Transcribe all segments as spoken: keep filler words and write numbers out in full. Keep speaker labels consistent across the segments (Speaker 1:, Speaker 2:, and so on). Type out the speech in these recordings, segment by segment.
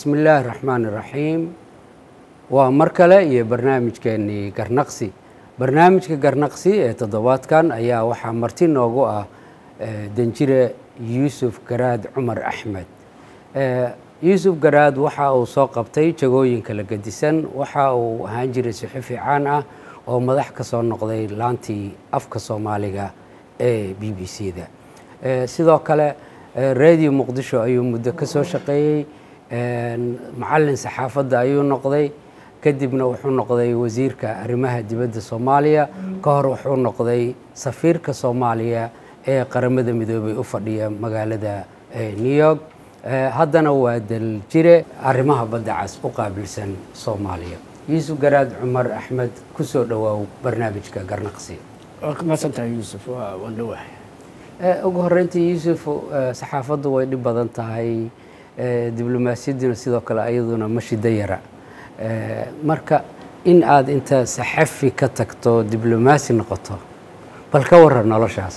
Speaker 1: بسم الله الرحمن الرحيم ومركلة يا برنامج كأني قرنقسي برنامج كقرنقسي تضوات كان أيا وحا مرتين نوجوه دنجرة يوسف قراد عمر أحمد يوسف قراد وحا وساق بتي تجوين كلا قديسن وحا وهنجر صحفي عنا ومدح كسر نقضي لانتي أفك صومالية بي بي سي ده سيدا كلا راديو مقدشو أيوم مدة كسر شقي معلن صحافة أيوم نقضي كدبنا وحون نقضي وزير كأرمها دبد الصومالية كهر وحون نقضي سفير كصومالية قرمدة مدوبي أفريقيا مقالة نيويورك هذا هو الجيرة أرمها بدعس أقابل سن صومالية يوسف قراد عمر أحمد كسر دواو برنامج كقرنقسي
Speaker 2: ما سنت يوسف وندوح
Speaker 1: أقهرنتي يوسف صحافة ويدي بدن تاعي دبلوماسية سيدا كلا أيضا مشي ديرة marka in aad inta saxafi ka tagto diblomaasi noqoto bal ka waran noloshaas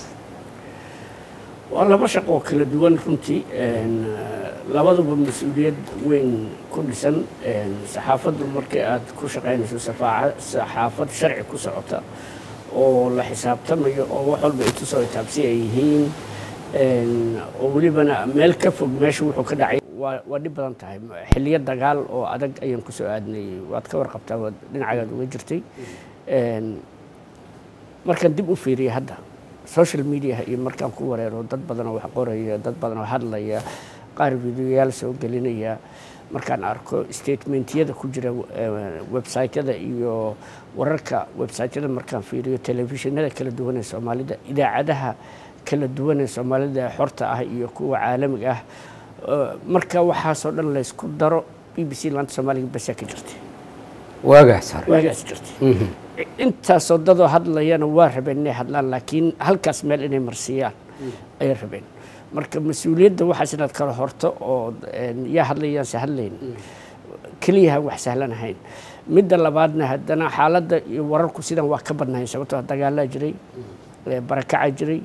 Speaker 2: wala ma shaqo kala duwan runtii een labaduba mas'uuliyad weyn ku dhisan een saxaafadu markii aad ku shaqeynayso saxaafad sharci ku socota oo la xisaabtamayo oo wax walba ay tusoo taabsi ay yihiin een oo walibana meel ka fog meesha wuxuu ka dhacay waa dhib badan tahay xilliyo dagaal oo adag ayaan ku soo aadnay waad ka warqabtaa wad dhinacaaga uga jirtay een markaan dib u fiiriyay hadda social media iyo markaan ku wareero dad badan oo wax qoraya dad badan oo hadlaya qaar fiidiyoyaal soo gelinaya markaan arko statementyada ku jira website-yada iyo wararka website-yada markaan fiiriyo telefishinada kala duwan ee Soomaalida idaacadaha kala duwan ee Soomaalida xorta ah iyo kuwa caalamiga ah marka waxa soo dhan la isku daro B B C laanta Soomaaliga bas ka jirtay
Speaker 1: waagaas hore
Speaker 2: waagaas jirtay inta soo dado hadlayana waa rabeen inay hadlaan laakiin halkaas meel inay marsiyaan ay rabeen marka mas'uuliyadda waxa sinaad kala horto oo yaa hadlayaan sahalayn kaliya wax sahlan ahayn midda labaadna haddana xaaladda iyo wararku sidan waa ka badnaayeen sababtoo dagaal jiray barakaca jiray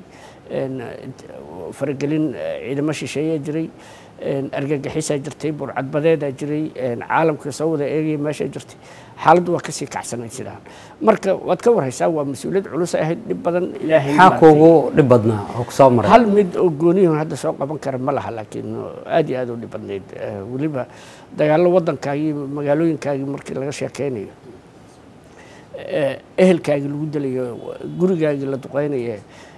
Speaker 2: faragelin ciidamo shisheeye jiray argagixisa jirtay burcadbadeeda jiray caalamka soo wada eegay meesha jirtay xaaladdu waa ka sii kacsanay sidaan marka waad ka warhaysaa waa mas'uuliyad culus ah dib badan ilaahay
Speaker 1: maxaa kuugu dhib badnaa oo ku soo maray
Speaker 2: hal mid oo gooniyo hadda soo qaban kara ma laha laakiin aad iyo aad u dhib badneed waliba dagaallo waddankaagii magaalooyinkaagii markii laga sheekeynayo ehelkaagii lagu dalayo gurigaagii la duqeynayo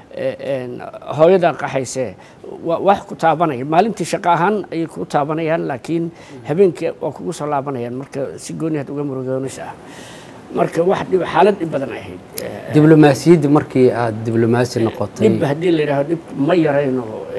Speaker 2: hooyada qaxayse wax ku taabanaya maalintii shaqo ahaan ay ku taabanayaan laakiin habeenkii waa kugu soo laabanayaan marka si gooni ah uga murugoonaysa marka wax dhib xaalad dhib badan ahayd
Speaker 1: diblomaasiyadda markii aad diblomaasi noqotay
Speaker 2: dib hadii la yiraahdo dib ma yarayno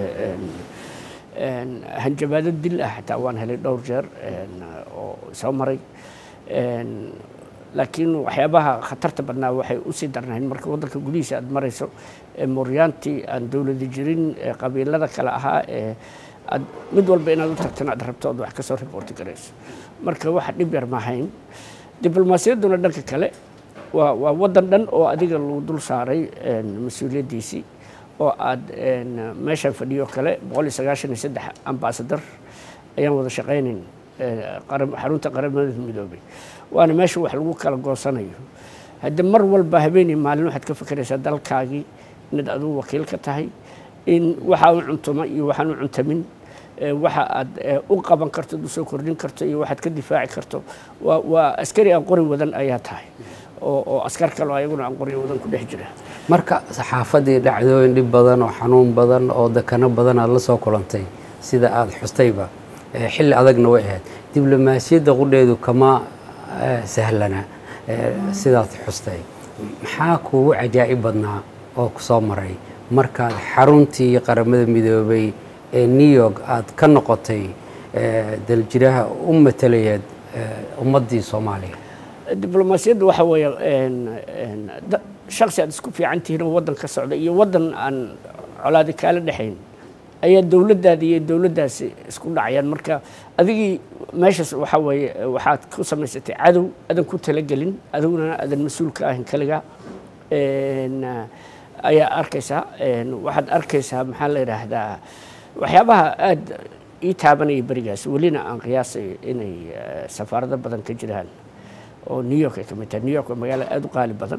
Speaker 2: een hanjabaado dil ah xitaa waan helay dhowr jeer oo soo maray een laakiin waxyaabaha khatarta badnaa waxay u sii darnaayeen marka waddanka gudihiisa aad marayso mooryaantii aan dawladda jirin qabiilada kale ahaa ee mid walba inaad u tagtana aad rabto wax ka soo report garayso marka wax dhib yar ma ahayn diblomaasiyadduna dhanka kale waa waa waddan dhan oo adiga lagu dul saaray mas'uuliyadiisii oo aad meesha fadhiyo kale boqol iyo sagaashan iyo saddex ambassador ayaan wada shaqeynayn xarunta qaramada midoobay waana meesha wax lagu kala goosanayo hadda mar walba habeenii maalin waxaad ka fikiraysaa dalkaagii inaad adigu wakiil ka tahay in waxa uu cuntuma iyo waxaan u cuntamin waxa aad u qaban karto u soo kordhin karto iyo waxaad ka difaaci karto waa waa askari aan qori wadan ayaa tahay oo oo askar kale ayaguna aan qori wadan ku dhex jira
Speaker 1: marka saxaafadii dhacdooyin dhib badan oo xanuun badan oo dakana badan aad la soo kulantay sida aad xustayba xilli adagna way ahayd diblomaasiyadda qudheedu kama sahlana sidaad xustay maxaa kuugu cajaa'ib badnaa oo ku soo maray markaad xaruntii qaramada midoobay ee New York aad ka noqotay daljiraha u matalayeed ummadii Soomaaliya
Speaker 2: diblomaasiyadda waxa weeye een shakhsi aad isku fiican tihiin waddan ka socda iyo waddan aan colaadi kala dhaxayn ayaa dawladdaada iyo dawladdaasi isku dhacayaan marka adigii meeshaas waxa weeye waxaad ku samaysatay cadow adan ku talagelin aduguna adan mas'uul ka ahayn kaliya een ayaa arkaysaa een waxaad arkaysaa maxaa la yiraahdaa waxyaabaha aad ii taabanaya berigaas welina aan qiyaasay inay safaarado badan ka jiraan oo New York ay ka mid tahay. New York waa magaalo aad u qaali badan.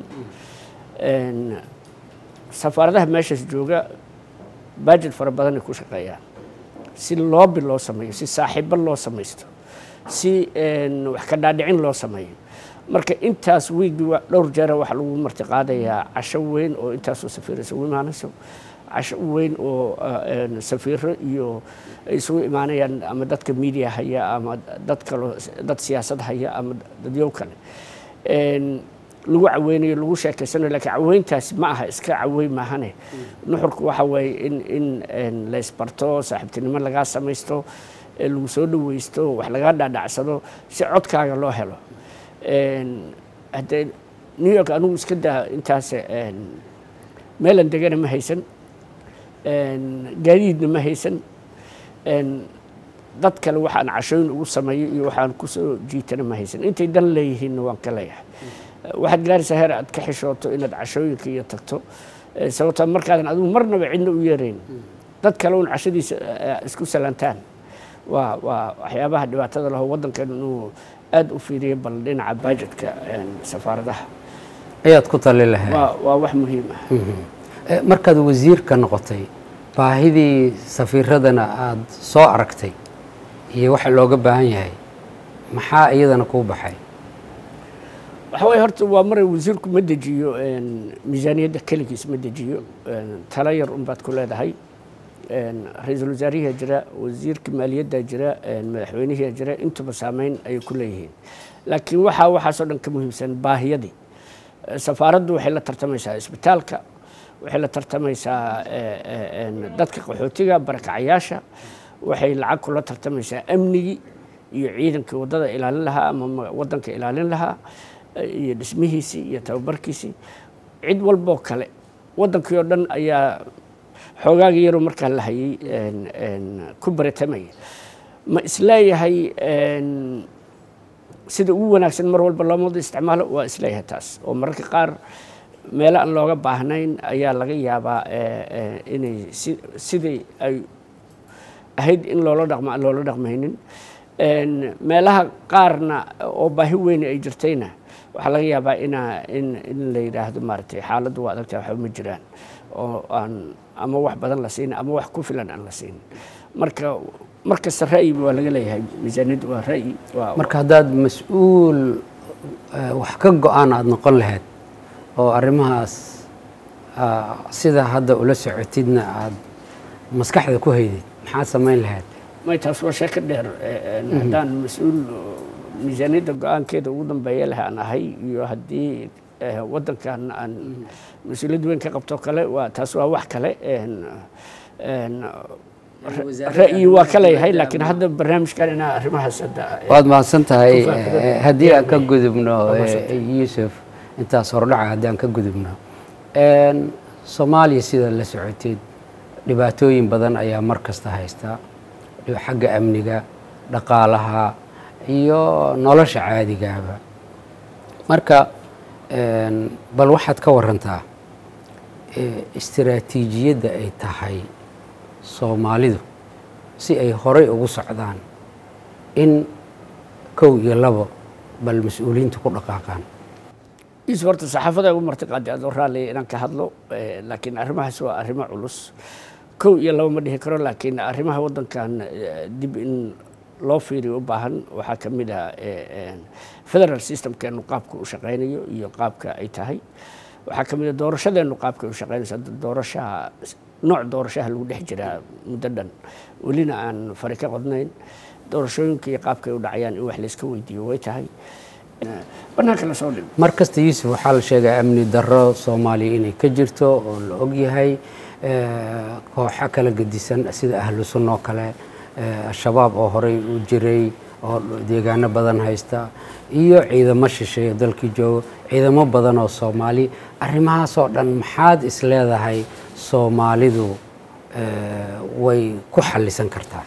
Speaker 2: safaaradaha meeshaas jooga budget fara badan ay ku shaqeeyaan si loobi loo sameeyo, si saaxiibo loo samaysto, si wax ka dhaadhicin loo sameeyo. marka intaas wiigi dhowr jeer waxa lagu marti qaadayaa casho weyn oo intaasoo safiir isugu imaanayso, casho weyn oo safiiro iyo isugu imaanayaan ama dadka media haya ama dad kale dad siyaasad haya ama dadyo kale lagu caweynayo lagu sheekaysanayo. laakiin caweyntaas ma aha iska caweyn maahane. nuxurku waxa weeye in in la isbarto, saaxiibtinimo laga samaysto, lagu soo dhaweysto, wax laga dhaadhacsado si codkaaga loo helo. hadda New York anigu iska daa intaas meelan degana ma haysan, gaadiidna ma haysan, dad kale waxaan cashooyin ugu sameeyo iyo waxaan ku soo jiitana ma haysan. intay dan leeyihiinna waan ka leeyahay. waxaad gaaraysaa heer aad ka xishooto inaad cashooyinka iyo tagto sababtoo markaadan adigu marnaba cidna u yeerayn dad kale uun cashadiisa isku salantaan. waa waa waxyaabaha dhibaatada laho waddankan inuu aad u fiiriyo bal dhinaca budgetka safaaradaha
Speaker 1: ayaad ku tali lahayd.
Speaker 2: waa waa wax muhiim ah.
Speaker 1: markaad wasiirka noqotay baahidii safiiradana aad soo aragtay iyo waxa looga baahan yahay maxaa iyadana kuu baxay?
Speaker 2: waxa way horta waa maray wasiirku ma dejiyo miisaaniyadda kaligiis ma dejiyo, tala yar un baad ku leedahay. ra-iisul wasaarihi jira, wasiirka maaliyadda jira, madaxweynaha jira, intuba saameyn ay ku leeyihiin. laakiin waxa waxaas oo dhan ka muhiimsan baahiyadii. safaaraddu waxay la tartamaysaa isbitaalka, waxay la tartamaysaa dadka qaxootiga barakacayaasha, waxay lacag kula tartamaysaa amnigii iyo ciidanka waddada ilaalin lahaa ama waddanka ilaalin lahaa iyo dhismihiisii iyo tababarkiisii. cid walboo kale waddankii oo dhan ayaa xoogaaga yaroo markaa la hayay ku baratamaya. ma isleeyahay sida ugu wanaagsan mar walba loo wada isticmaalo? waa isleeyahay taas oo mararka qaar meelo aan looga baahnayn ayaa laga yaabaa inay sidii ay ahayd in loola dhaqmo aan loola dhaqmaynin. meelaha qaarna oo baahi weyn ay jirtayna waxaa laga yaabaa ina in in la yiraahdo maartay xaaladdu waa adagtahay, waxa ma jiraan oo aan ama wax badan la siin ama wax ku filan aan la siin. marka marka ra'yi waa laga leeyahay, miisaaniyaddu waa ra'yi.
Speaker 1: marka haddaad mas-uul wax ka go-aan aad noqon lahayd oo arrimahaas sida hadda ula socotidna aad maskaxda ku haydid maxaad samayn lahayd?
Speaker 2: may taas waa sheeko dheer. haddaan mas-uul miisaaniyadda go-aankeeda ugu dambeeya leh aan ahay iyo haddii waddankan aan mas-uuliyad weyn ka qabto kale waa taas waa wax kale. ra'yi waa ka leeyahay laakiin hadda barnaamijkan inaa arrimahaas hadda
Speaker 1: waad mahadsan tahay. haddii aan ka gudubno yuusuf intaas hordhaca haddii aan ka gudubno soomaaliya sida la socotid dhibaatooyin badan ayaa mar kasta haysta xagga amniga, dhaqaalaha iyo nolosha caadigaaba. marka bal waxaad ka warantaa istiraatiijiyadda ay tahay Soomaalidu si ay horay ugu socdaan in kow iyo labo bal mas'uuliyiintu ku dhaqaaqaan.
Speaker 2: is horta saxaafada ugu marti qaadi aad raali inaan ka hadlo, laakiin arrimahaas waa arrimo culus. kow iyo labo ma dhihi karo, laakiin arrimaha waddankan dib in loo fiiriyo u baahan waxaa ka mid ah federal systemkeenu qaabka u shaqaynayo iyo qaabka ay tahay. waxaa ka mid ah doorashadeenu qaabka u shaqaynayso. doorashaha nooc doorashaha lagu dhex jiraa muddo dhan welina aan fari ka qodnayn. doorashooyinka iyo qaabka ay u dhacayaan in wax layska weydiiyo way tahay. banaanka la soo dhigo
Speaker 1: mar kasta yuusuf waxaa la sheegaa amni darro Soomaaliya inay ka jirto oo la og yahay. kooxa kala gedisan sida ahlu sunna oo kale, al-shabaab oo horey u jiray oo deegaano badan haysta iyo ciidamo shisheeye dalkii jooga, ciidamo badan oo Soomaali. arrimahaas oo dhan maxaad is leedahay Soomaalidu way ku xallisan kartaa?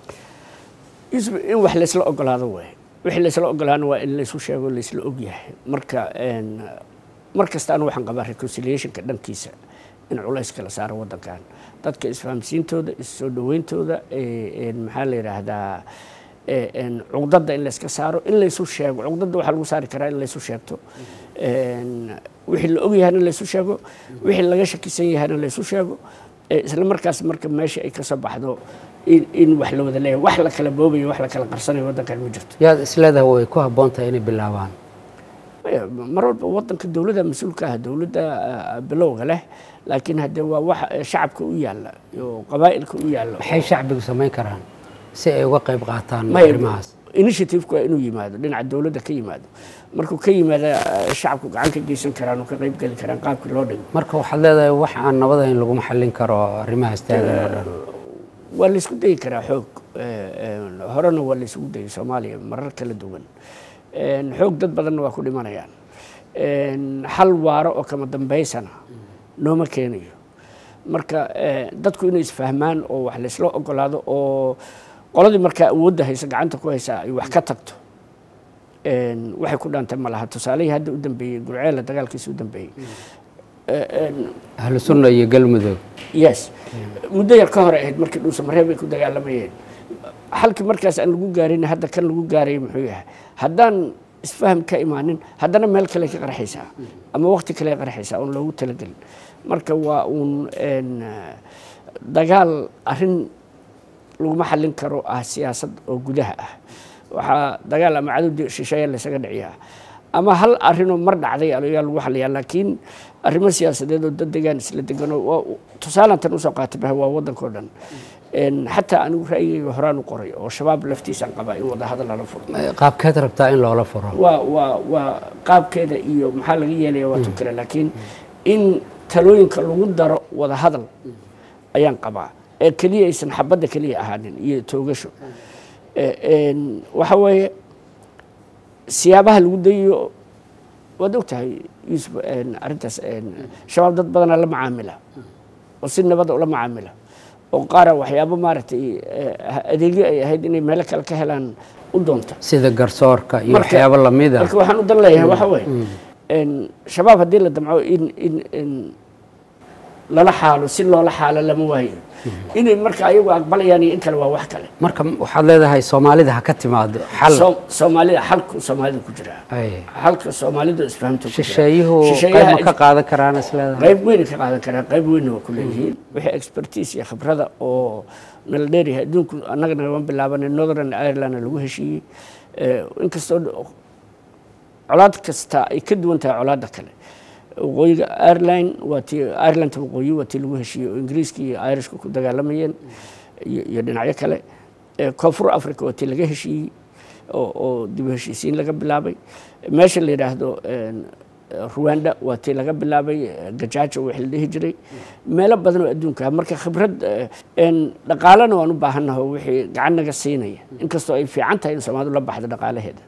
Speaker 2: in wax la isla ogolaado way wixii la isla ogolaano waa in la isu sheego la isla og yahay. marka mar kasta anu waxaan qabaa reconciliationka dhankiisa in culays kala saaro waddankan dadka isfahamsiintooda is-soo dhaweyntooda maxaa la yidhaahdaa cuqdadda in layska saaro in laysu sheego cuqdadda waxaa lagu saari karaa in laysu sheegto wixii la og yahayna laysu sheego wixii laga shakisan yahayna laysu sheego isla markaas marka meesha ay ka soo baxdo in wax la wada leeyahay wax la kala boobayo wax la kala qarsanayo waddankan ma jirto
Speaker 1: yaad isleedahay way ku habboon tahay inay bilaabaan
Speaker 2: mar walba waddanka dowladda mas-uulka ah dowladda bilowga leh laakiin haddee waa wax shacabka u yaalla iyo qabaa'ilka u yaalla
Speaker 1: maxay shacbigu samayn karaan si ay uga qayb qaataan arrimahaas
Speaker 2: initiative-ku waa inuu yimaado dhinaca dowladda ka yimaado markuu ka yimaada shacabku gacan ka geysan karaan oo ka qayb geli karaan qaabkii loo dhigo
Speaker 1: marka waxaad leedahay wax aan nabadayn laguma xallin karo arrimahaas taagan oo dhan
Speaker 2: waa la isku dayi karaa xoog horena waa la isugu dayay soomaaliya marar kala duwan xoog dad badanna waa ku dhimanayaan xal waaro oo kama dambaysana nooma keenayo marka dadku inay isfahmaan oo wax laysla ogolaado oo qoladii markaa awoodda haysa gacanta ku haysa ay wax ka tagto waxay ku dhaantay ma laha tusaalihii hadda u dambeeyey gurceela dagaalkiisa u dambeeyey
Speaker 1: ahlu sunna iyo galmudug
Speaker 2: yes muddo yar ka hore ahayd markii dhuusamareeb ay ku dagaalamayeen halkii markaas aan lagu gaarin hadda kan lagu gaaray muxuu yahay haddaan isfaham ka imaanin haddana meel kale ka qarxaysaa ama waqti kale qarxaysaa oon loogu talagelin marka waa uun dagaal arrin laguma xallin karo ah siyaasad oo gudaha ah waxaa dagaal ama cadow shisheeye laysaga dhiciyaa ama hal arrinoo mar dhacday ayaa lagu xaliyaa laakiin arrimo siyaasadeed oo dad degaan isla deganoo tusaalantan usoo qaatay bah waa waddankao dhan xataa anigu ra'yigayga horaan u qoray oo shabaab laftiisaan qabaa in wada hadal lala furo
Speaker 1: qaabkeed rabtaa in loola furo
Speaker 2: waa waa waa qaabkeeda iyo maxaa laga yeelaya waa tu kale laakiin in talooyinka lagu daro wada hadal ayaan qabaa ee keliya aysan xabadda keliya ahaanin iyo toogasho waxa weeye siyaabaha lagu dayiyo waad og tahay yuusuf arrintaas shabaab dad badanaa la macaamila oo si nabada ula macaamila oo qaara waxyaabo maaragtay adeegyo ay ahayd inay meelo kale ka helaan u doonta
Speaker 1: sida garsoorka iyo waxyaabo lamid ah
Speaker 2: marka waxaan u dan leeyahay waxa weeye shabaab haddii la damco in in in lala xaalo si loola xaalo lama waayo inay marka ayagu aqbalayaan iyo in kale waa wax kale
Speaker 1: marka waxaad leedahay soomaalida ha ka timaado xal
Speaker 2: soomaalida xalku soomaalida ku jira xalka soomaalida isfahamta ku jira
Speaker 1: shisheeyuhu qayb ma ka qaadan karaan isleedahay
Speaker 2: qayb weyn ka qaadan karaan qayb weyn waa ku leeyihiin wixii expertise iyo khibrada oo nala dheeryahay adduunku annagana waan bilaabanay Northern Ireland lagu heshiiyey inkastoo colaad kasta ay ka duwan tahay colaadda kale waqooyiga Ireland waa tii Ireland waqooyi waa tii lagu heshiiyey oo Ingiriiska iyo Irishka ku dagaalamayeen iyo dhinacyo kale koonfur Afrika waa tii laga heshiiyey oo oo dib u heshiisiin laga bilaabay meesha la yiraahdo Rwanda waa tii laga bilaabay Gajajo wixii la dhihi jiray meelo badan oo adduunka marka khibrad dhaqaalana waan u baahanahay wixii gacan naga siinaya inkastoo ay fiican tahay in Soomaalidu la baxdo dhaqaalaheeda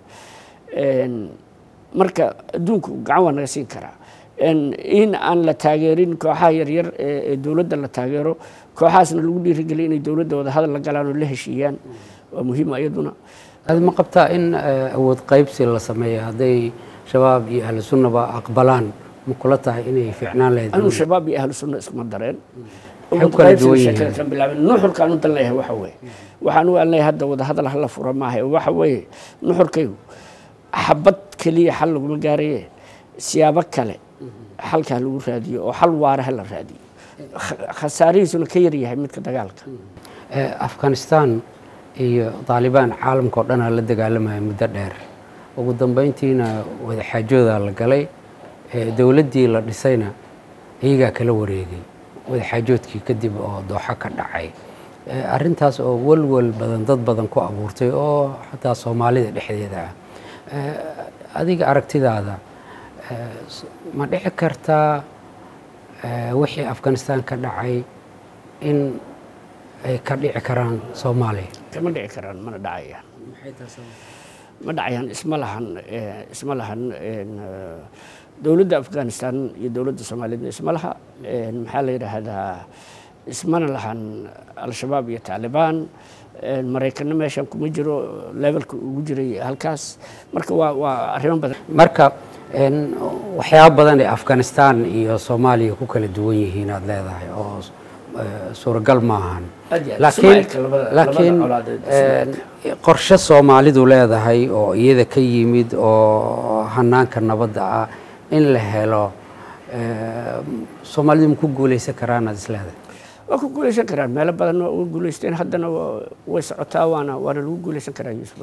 Speaker 2: marka adduunku gacan waa naga siin karaa in aan la taageerin kooxaha yaryar ee dowladda la taageero kooxahaasna lagu dhiirigeliyo inay dowladda wada hadal la galaan oo la heshiiyaan waa muhiim iyaduna
Speaker 1: aad ma qabtaa in awood qaybsi la sameeyo hadday shabaab iyo ahlu sunnaba aqbalaan ma kula tahay inay fiicnaan lahayd
Speaker 2: anu shabaab iyo ahlu sunna iskuma dareen
Speaker 1: kan
Speaker 2: bilaabeen nuxurkaan u dan leeyahay waxa weeye waxaan u leeyahay hadda wada hadal hala furo maaha waxa weeye nuxurkaygu xabad keliya xal laguma gaaraye siyaabo kale xalkaa lagu raadiyo oo xal waara la raadiyo khasaarihiisuna ka yar yahay midka dagaalka
Speaker 1: Afghanistan iyo Taliban caalamka oo dhan la dagaalamay muddo dheer ugu dambeyntiina wada xaajooda la galay dawladdii la dhisayna iyaga kala wareegay wada xaajoodkii kadib oo dooxa ka dhacay arrintaas oo walwal badan dad badan ku abuurtay oo xataa Soomaalida dhexdeeda ah adiga aragtidaada ma dhici kartaa wixii Afghanistan ka dhacay in ay ka dhici karaan Soomaaliya
Speaker 2: kama dhici karaan mana dhacayaan ma dhacayaan isma lahan isma lahan dowladda Afghanistan iyo dowladda Soomaaliya isma laha maxaa la yiraahdaa ismana lahan al-shabaab iyo Taliban maraykanna meeshan kuma jiro levelka ugu jiray halkaas marka waa waa arrimo badan
Speaker 1: marka waxyaaba badan ee Afghanistan iyo Soomaaliya ku kala duwan yihiin aad leedahay oo suuragal maahan laakiin laakiin qorshe Soomaalidu leedahay oo iyada ka yimid oo hanaanka nabadda ah in la helo Soomaalidu ku guuleysan karaan aad isleedahay
Speaker 2: waa ku guuleysan karaan meelo badan oo guuleysteen haddana way socotaa waana waana lagu guuleysan karaa Yuusuf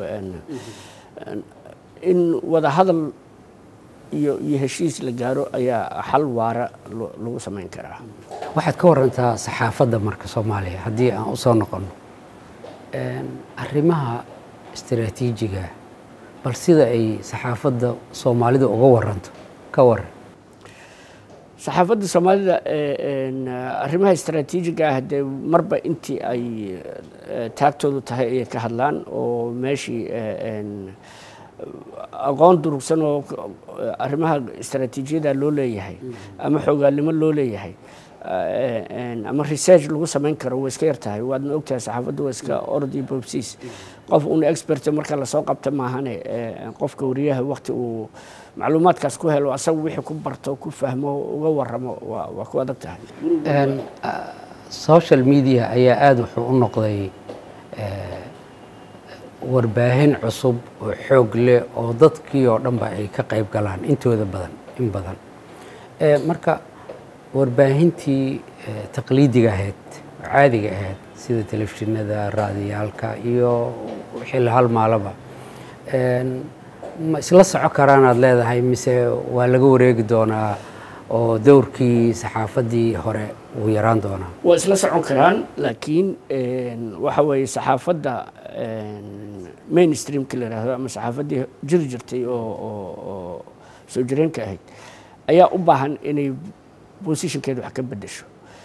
Speaker 2: in wada hadal iyo iyo heshiis la gaaro ayaa xal waara lagu sameyn karaa
Speaker 1: waxaad ka warantaa saxaafadda marka Soomaaliya haddii aan u soo noqono arrimaha istiraatiijiga bal sida ay saxaafadda Soomaalida uga waranto ka waran
Speaker 2: saxaafadda Soomaalida arrimaha istiraatiijiga ah de marba intii ay taagtoodu tahay ay ka hadlaan oo meeshii aqoon durugsan oo arrimaha istiraatiijiyada loo leeyahay ama xoogaalnimo loo leeyahay ama research lagu sameyn karo way iska yartahay waadna ogtahay saxaafaddu waa iska orod iyo boobsiis qof uun expert marka la soo qabta maahane qofka wariyaha waqti uu macluumaadkaas ku helo asagu wixii ku barto ku fahmo uga warramo waa ku adag tahay
Speaker 1: social media ayaa aad wuxuu u noqday warbaahin cusub oo xoog leh oo dadkii oo dhanba ay ka qayb galaan intooda badan in badan marka warbaahintii taqliidiga ahayd caadiga ahayd sida telefishinada raadiyaalka iyo wixii la halmaalaba ma isla soco karaan aad leedahay mise waa laga wareegi doonaa oo dowrkii saxaafaddii hore uu yaraan doonaa
Speaker 2: waa isla socon karaan laakiin waxa weeye saxaafadda mainstreamka la yiraahdo ama saxaafaddii jiri jirtay oo oo soo jireenka ahayd ayaa u baahan inay positionkeedu wax ka bedesho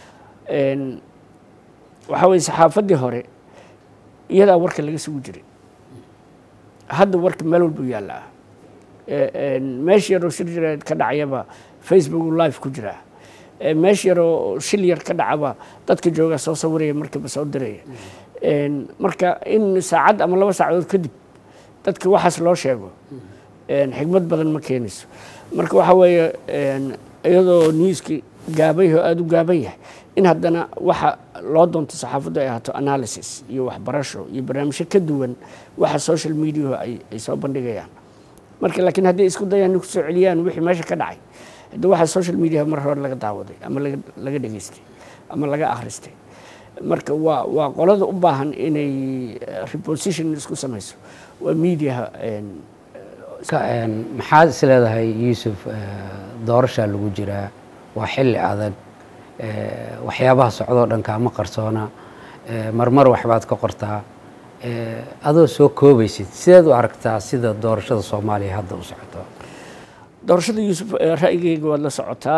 Speaker 2: waxa weeye saxaafaddii hore iyadaa warka laga sugi jiray hadda warka meel walba u yaallaa meesha yaroo shir jireed ka dhacayaba Facebook live ku jira meesha yaroo shil yar ka dhacaba dadka jooga soo sawiraya markaba soo diraya marka in saacad ama laba saacadood kadib dadka waxaas loo sheego xigmad badan ma keenayso marka waxa weeye iyadoo newski gaabay oo aad u gaaban yahay in haddana waxa loo doonto saxaafaddu ay ahaato analysis iyo waxbarasho iyo barnaamijyo ka duwan waxa social media ay soo bandhigayaan marka laakiin haddii isku dayaan ku soo celiyaan wixii meesha ka dhacay hadda waxa social media mar hore laga daawaday ama laga laga dhageystay ama laga akhristay marka waa waa qolada u baahan inay reposition isku samayso waa media
Speaker 1: maxaad is leedahay Yuusuf doorasha lagu jiraa waa xilli adag waxyaabaha socdo dhan kaama qarsoona marmar waxbaad ka qortaa adoo soo koobaysid sideed u aragtaa sida doorashada Soomaaliya hadda u socoto
Speaker 2: doorashada Yuusuf ra'yigayga waad la socotaa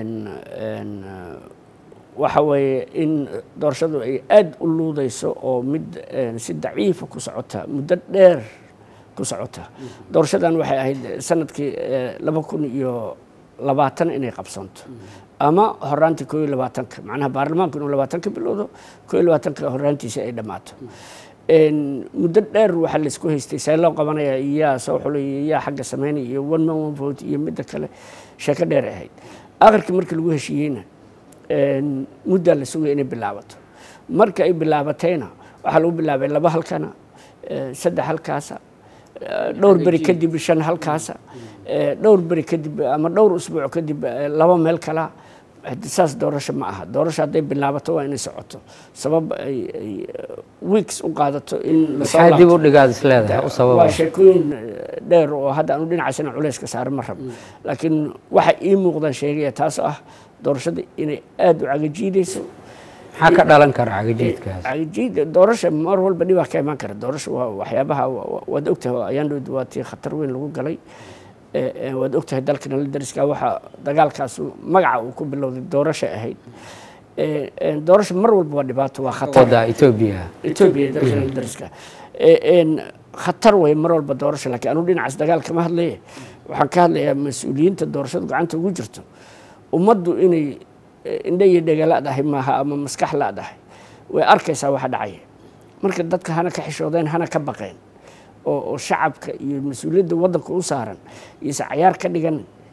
Speaker 2: waxa weeye in doorashadu ay aad u luudayso oo mid si daciifa ku socota muddo dheer ku socota doorashadan waxay ahayd sanadkii laba kun iyo labaatan inay qabsanto ama horaantii koo iyo labaatanka macnaha baarlamaanku inuu labaatanka bilowdo koo iyo labaatanka horaantiisa ay dhammaato muddo dheer waxaa la isku haystay see loo qabanaya iyaa soo xulay iyaa xagga sameynaya iyo one man one vote iyo midda kale sheeko dheer ahayd aakhirkii markii lagu heshiiyeyna muddaa la sugaya inay bilaabato marka ay bilaabatayna waxaa lagu bilaabay laba halkana saddex halkaasa dhowr beri kadib shan halkaasa dhowr beri kadib ama dhowr usbuuc kadib laba meel kala saas doorasho ma aha doorasho hadday bilaabato waa inay socoto sabab ay weeks u qaadato in
Speaker 1: maxaa dib u dhigaad is leedahay u sabab
Speaker 2: waa sheekooyin dheer oo hadda aanu dhinacaasina culays ka saaran ma rabo laakiin waxa ii muuqdaan sheegaya taas ah doorashada inay aad u cagajiidayso
Speaker 1: maxaa ka dhalan kara cagajiidkaas
Speaker 2: cagajiid doorasho mar walba dhibaa ka imaan kara doorasho waa waxyaabaha waad ogtahay ayaan waa tii khatar weyn lagu galay waad ogtahay dalkana la dariska waxa dagaalkaas magaca uu ku bilowday doorasho ahayd doorasho mar walba waa dhibaato waa khatar
Speaker 1: Ethiopia
Speaker 2: Ethiopia dalkana la dariska khatar way mar walba doorasho laakiin anu dhinacaas dagaalka ma hadlaye waxaan ka hadlayaa mas'uuliyiinta doorashada gacanta ugu jirto ummaddu inay indha iyo dhega la'dahay maaha ama maskax la'dahay way arkaysaa waxa dhacaya marka dadka hana ka xishoodeen hana ka baqeen oo shacabka iyo mas'uuliyadda waddanka u saaran iyo sacayaar ka dhigan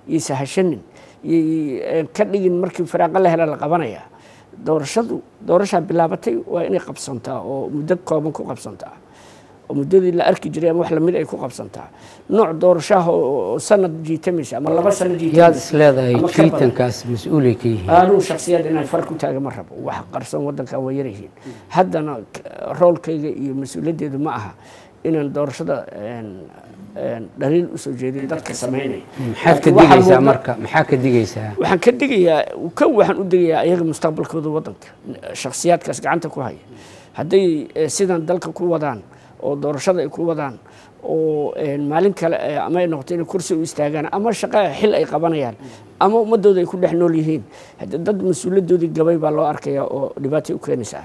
Speaker 2: iyo sahashanin iyo ka dhigin markii firaaqo la hela la qabanaya doorashadu doorashaa bilaabatay waa inay qabsantaa oo muddo kooban ku qabsantaa oo muddadii la arki jiray ama wax lamid ay ku qabsantaa nooc doorashaha oo sanad jiitamaysa ama laba sano jiitamaysa
Speaker 1: yaad isleedahay jiitankaas mas-uulay ka yihiin
Speaker 2: anuu shakhsiyaad inaan far ku taaga ma rabo wax qarsoon waddankan waa yaryihiin haddana roolkayga iyo mas-uuliyaddeedu ma aha inaan doorashada dhaliil usoo jeedin dadka samaynaya
Speaker 1: maxaad ka digaysaa marka maxaa ka digaysaa
Speaker 2: waxaan ka digayaa kan waxaan u digayaa ayaga mustaqbalkooda waddanka shakhsiyaadkaas gacanta ku haya hadday sidan dalka ku wadaan oo doorashada ay ku wadaan oo maalin kale ama ay noqoto inay kursi u istaagaan ama shaqo xil ay qabanayaan ama ummadooda ay ku dhex nool yihiin dad mas-uuliyadoodii gabay baa loo arkayaa oo dhibaatay u keenaysaa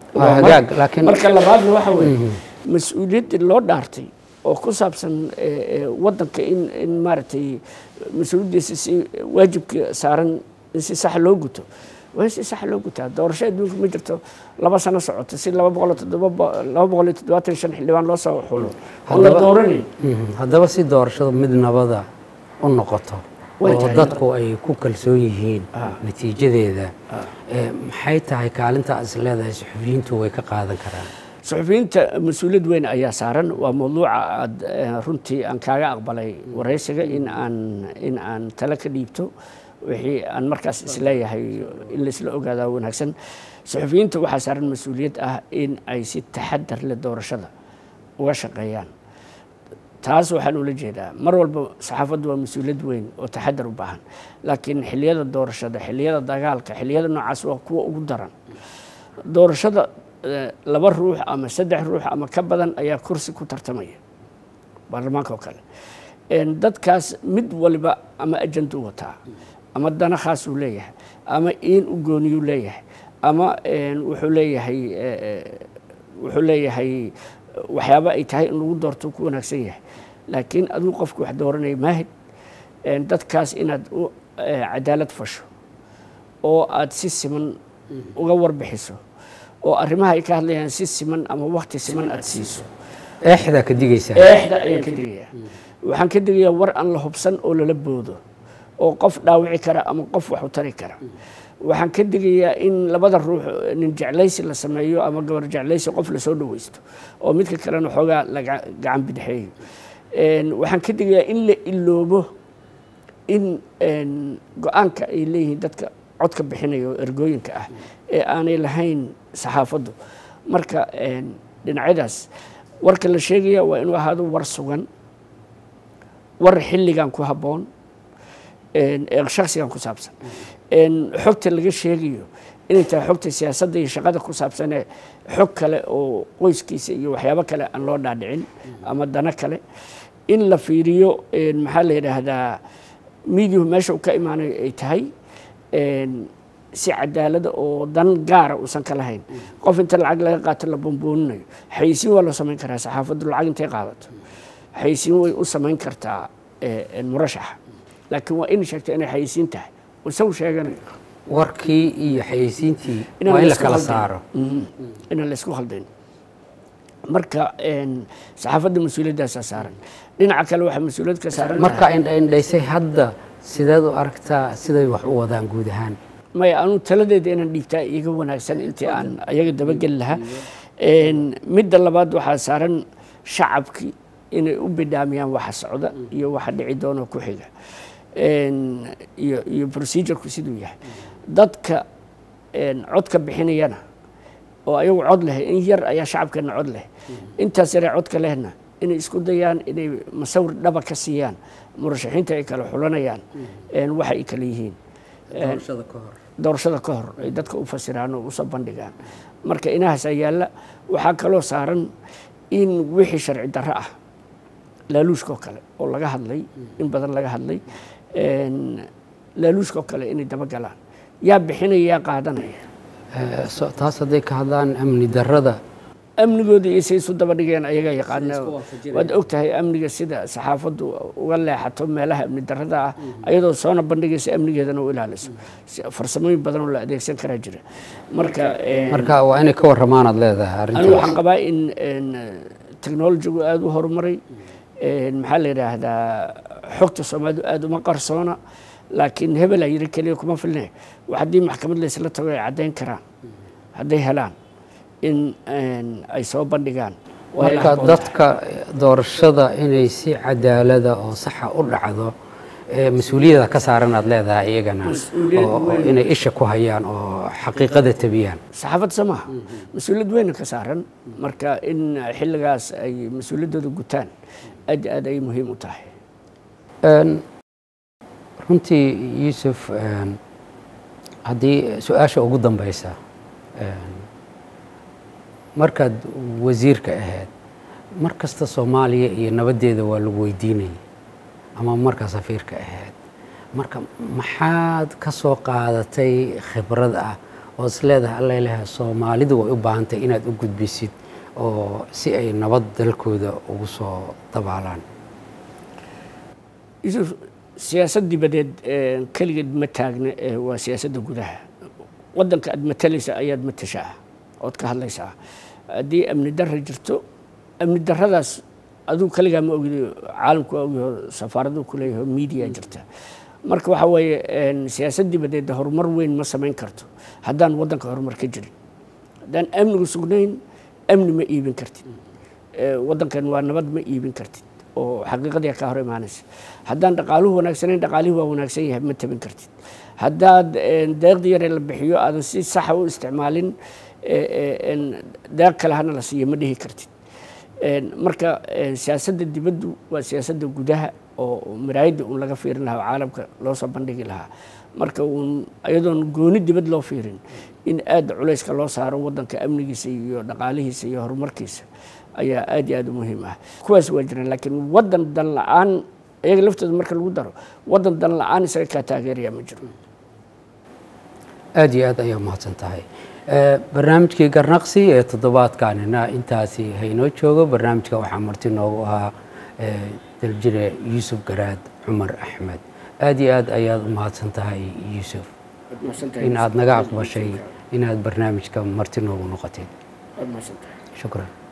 Speaker 2: marka labaadna waxa weeye mas-uuliyadda loo dhaartay oo ku saabsan waddanka in in maaragtay mas-uuliyaddiisa si waajibka saaran in si sax loo guto waa in si sax loo gutaa doorasho adduunka ma jirto laba sano socoto si laba boqol toddoba laba boqol iyo toddobaatan shan xildhibaan loo soo xulo oo la dooranay
Speaker 1: haddaba si doorashada mid nabada u noqoto oo dadku ay ku kalsoon yihiin natiijadeeda maxay tahay kaalinta is leedahay suxufiyiintu way ka qaadan karaan
Speaker 2: suxufiyiinta mas-uuliyad weyn ayaa saaran waa mawduuca aad runtii aan kaaga aqbalay waraysiga in aan in aan talo ka dhiibto wixii aan markaas isleeyahay in la isla ogaadaa wanaagsan suxufiyiinta waxaa saaran mas-uuliyad ah in ay si taxadar leh doorashada uga shaqeeyaan taas waxaan ula jeedaa mar walba saxaafaddu waa mas-uuliyad weyn oo taxadar u baahan laakiin xilliyada doorashada xilliyada dagaalka xilliyada noocaas waa kuwa ugu daran doorashada laba ruux ama saddex ruux ama ka badan ayaa kursi ku tartamaya baarlamaanka oo kale dadkaas mid waliba ama ajanduu wataa ama dana khaas uu leeyahay ama iin u gooniyuu leeyahay ama wuxuu leeyahay wuxuu leeyahay waxyaaba ay tahay in lagu doorto ku wanaagsan yahay laakiin adigu qofku wax dooranaya maahid dadkaas inaad u cadaalad fasho oo aad si siman uga warbixiso oo arrimaha ay ka hadlayaan si siman ama waqti siman aad siiso
Speaker 1: eexda ka digaysaa
Speaker 2: eexda ayaan ka digayaa waxaan ka digayaa war aan la hubsan oo lala boodo oo qof dhaawici kara ama qof wax u tari kara waxaan ka digayaa in labada ruux nin jeclaysi la sameeyo ama gabar jeclaysi qof la soo dhawaysto oo midka kalena xoogaa la gacan bidixeeyo waxaan ka digayaa in la iloobo in go-aanka ay leeyihiin dadka codka bixinaya oo ergooyinka ah ee aanay lahayn saxaafaddu marka dhinacyadaas warka la sheegaya waa inuu ahaado war sugan war xilligan ku habboon shaksigan ku saabsan xogta laga sheegayo inay tahay xogta siyaasadda iyo shaqada ku saabsanee xog kale oo qoyskiisa iyo waxyaabo kale aan loo dhaadhicin ama dano kale in la fiiriyo maxaa la yidhaahdaa miidiyuhu meesha uu ka imaanayo ay tahay si cadaalada oo dan gaara uusan ka lahayn qof inta lacag laga qaato la bambooninayo xayisiin waa loo samayn karaa saxaafaddu lacag intay qaadato xayisiin way u samayn kartaa murashaxa laakiin waa in sheegto inay xayisiin tahay isagu sheeganayo
Speaker 1: warkii iyo xayisiintii waa in la kala saaro
Speaker 2: inaan la isku khaldayn marka saxaafadda mas-uuliyaddaasa saaran dhinaca kale waxaa mas-uuliyad ka saaran
Speaker 1: marka indhaysay hadda sideed u aragtaa siday wax u wadaan guud ahaan
Speaker 2: maya anuu taladeeda inaan dhiibtaa iga wanaagsan intii aan ayaga dabageli lahaa midda labaad waxaa saaran shacabkii inay u bidhaamiyaan waxa socda iyo waxa dhici doona ku xiga iyo iyo procedureku siduu yahay dadka codka bixinayana oo ayagu cod leh in yar ayaa shacabkeena cod leh intaas yaree codka lehna inay isku dayaan inay masawir dhaba ka siiyaan murashaxiinta ay kala xulanayaan waxa ay kala yihiin doorashada ka hor ay dadka u fasiraan oo usoo bandhigaan marka inahaas yaalla waxaa kaloo saaran in wixii sharci darro ah laaluushkoo kale oo laga hadlay in badan laga hadlay laaluushkoo kale inay dabagalaan yaa bixinaya yaa qaadanaya
Speaker 1: taas hadday ka hadlaan amni darrada
Speaker 2: amnigooda iyo say isu daba dhigeen ayaga yaqaana waad og tahay amniga sida saxaafaddu uga leexato meelaha amni darrada ah ayadoo soona bandhigaysa amnigeedana u ilaaliso farsamooyin badan oo la adeegsan karaa jira marka
Speaker 1: marka waa inay ka warramaan aad leedahay arrintaas
Speaker 2: anigu waxaan qabaa in technologigu aada u horumaray maxaa la yidhaahdaa xogta Soomaalidu aad uma qarsoona laakiin hebel ay yiri kaliya kuma filnay waxadii maxkamad la isla tago ay cadeyn karaan haday helaan in ay soo bandhigaan
Speaker 1: marka dadka doorashada inay si cadaalad ah oo sax ah u dhacdo mas'uuliyadda ka saaran aad leedahay iyagana oo inay isha ku hayaan oo xaqiiqada tabiyaan
Speaker 2: saxaafad sama mas'uuliyad weyn ka saaran marka in xilligaas ay mas'uuliyadooda gutaan aad aad ay muhiim u tahay
Speaker 1: een runtii Yuusuf haddii su'aasha ugu dambaysa markaad wasiirka ahayd markasta Soomaaliya iyo nabadeeda waa lagu weydiinayay ama marka safiirka ahayd marka maxaad ka soo qaadatay khibrad ah oo isleedahay alla ilaahay Soomaalidu way u baahantay inaad u gudbisid oo si ay nabad dalkooda ugu soo dabaalaan
Speaker 2: Yuusuf siyaasadda dibadeed kaligeed ma taagna waa siyaasadda gudaha wadanka aad matalaysa ayaad matashaa ood ka hadlaysaa haddii amni darro jirto amni darradaas aduu kaligaa ma ogid caalamku ogyaho safaaradu ku leeyahay media jirta marka waxa weeye siyaasadda dibadeed horumar weyn ma samayn karto haddaan wadanka horumar ka jirin haddaan amnigu sugnayn amni ma iibin kartid wadankan waa nabad ma iibin kartid oo xaqiiqadii ka hor imaanaysa haddaan dhaqaaluhu wanaagsanayn dhaqaalihu waa wanaagsan yahay ma tabin kartid haddaad deeqda yar la bixiyo aadan si sax u isticmaalin deeq kale hana la siiyo ma dhihi kartid marka siyaasadda dibaddu waa siyaasadda gudaha oo miraayadda uun laga fiirin lahaa caalamka loo soo bandhigi lahaa marka uun iyadoon gooni dibad loo fiirin in aad culayska loo saaro wadanka amnigiisa iyo dhaqaalihiisa iyo horumarkiisa ayaa aad iyo aad u muhiim ah kuwaas waa jiraan laakiin wadan dan la'aan iyaga laftooda marka lagu daro wadan dan la'aan isaga ka taageeraya ma jiro
Speaker 1: aad iyo aad ayaa mahadsan tahay barnaamijkii garnaqsi ee toddobaadkanina intaasi haynoo joogo barnaamijka waxaa marti noogu ahaa daljire Yuusuf Garaad Cumar Axmed aad iyo aad ayaad u mahadsan tahay Yuusuf in aad naga aqbashay inaad barnaamijka marti noogu noqotid shukran